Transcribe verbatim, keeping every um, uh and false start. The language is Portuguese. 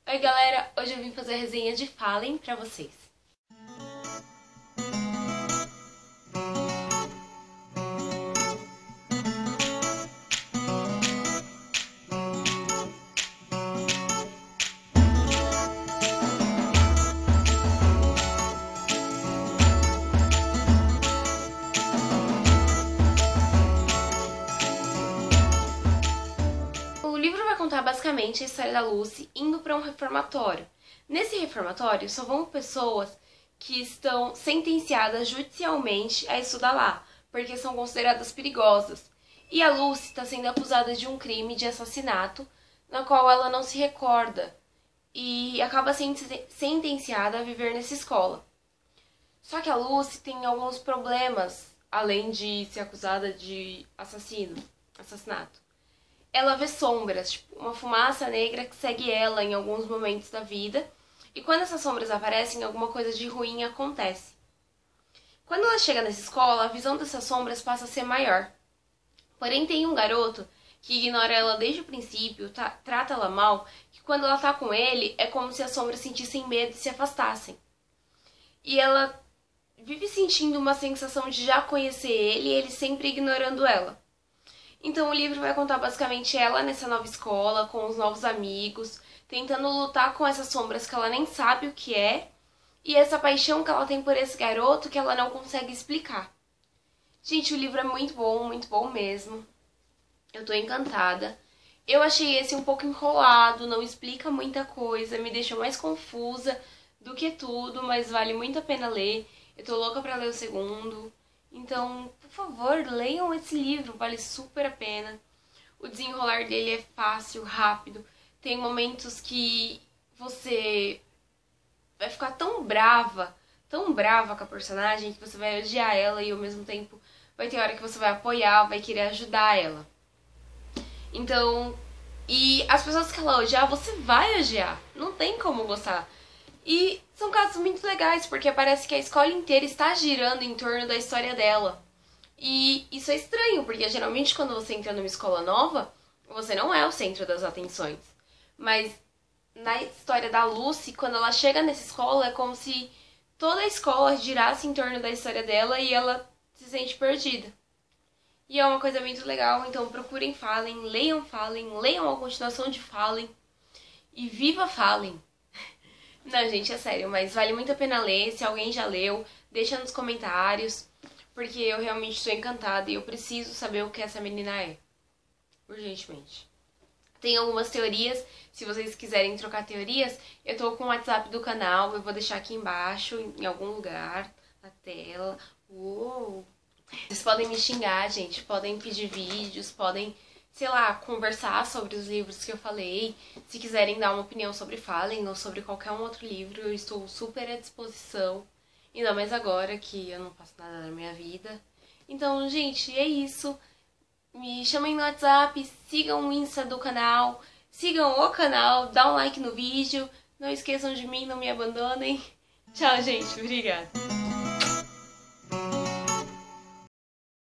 Oi galera, hoje eu vim fazer a resenha de Fallen pra vocês. O livro vai contar basicamente a história da Lucy indo para um reformatório. Nesse reformatório só vão pessoas que estão sentenciadas judicialmente a estudar lá, porque são consideradas perigosas. E a Lucy está sendo acusada de um crime de assassinato, na qual ela não se recorda, e acaba sendo sentenciada a viver nessa escola. Só que a Lucy tem alguns problemas, além de ser acusada de assassino, assassinato. Ela vê sombras, tipo, uma fumaça negra que segue ela em alguns momentos da vida, e quando essas sombras aparecem, alguma coisa de ruim acontece. Quando ela chega nessa escola, a visão dessas sombras passa a ser maior. Porém, tem um garoto que ignora ela desde o princípio, tá, trata ela mal, que quando ela tá com ele, é como se as sombras sentissem medo e se afastassem. E ela vive sentindo uma sensação de já conhecer ele, e ele sempre ignorando ela. Então o livro vai contar basicamente ela nessa nova escola, com os novos amigos, tentando lutar com essas sombras que ela nem sabe o que é, e essa paixão que ela tem por esse garoto que ela não consegue explicar. Gente, o livro é muito bom, muito bom mesmo. Eu tô encantada. Eu achei esse um pouco enrolado, não explica muita coisa, me deixou mais confusa do que tudo, mas vale muito a pena ler. Eu tô louca pra ler o segundo. Então, por favor, leiam esse livro, vale super a pena. O desenrolar dele é fácil, rápido. Tem momentos que você vai ficar tão brava, tão brava com a personagem, que você vai odiar ela e ao mesmo tempo vai ter hora que você vai apoiar, vai querer ajudar ela. Então, e as pessoas que ela odiar, você vai odiar. Não tem como gostar. E são casos muito legais, porque parece que a escola inteira está girando em torno da história dela. E isso é estranho, porque geralmente quando você entra numa escola nova, você não é o centro das atenções. Mas na história da Lucy, quando ela chega nessa escola, é como se toda a escola girasse em torno da história dela e ela se sente perdida. E é uma coisa muito legal, então procurem Fallen, leiam Fallen, leiam a continuação de Fallen e viva Fallen! Não, gente, é sério, mas vale muito a pena ler. Se alguém já leu, deixa nos comentários, porque eu realmente estou encantada e eu preciso saber o que essa menina é. Urgentemente. Tem algumas teorias, se vocês quiserem trocar teorias, eu tô com o WhatsApp do canal, eu vou deixar aqui embaixo, em algum lugar, na tela. Uou! Vocês podem me xingar, gente, podem pedir vídeos, podem, sei lá, conversar sobre os livros que eu falei. Se quiserem dar uma opinião sobre Fallen ou sobre qualquer um outro livro, eu estou super à disposição. Ainda mais agora que eu não faço nada na minha vida. Então, gente, é isso. Me chamem no WhatsApp, sigam o Insta do canal, sigam o canal, dá um like no vídeo. Não esqueçam de mim, não me abandonem. Tchau, gente. Obrigada.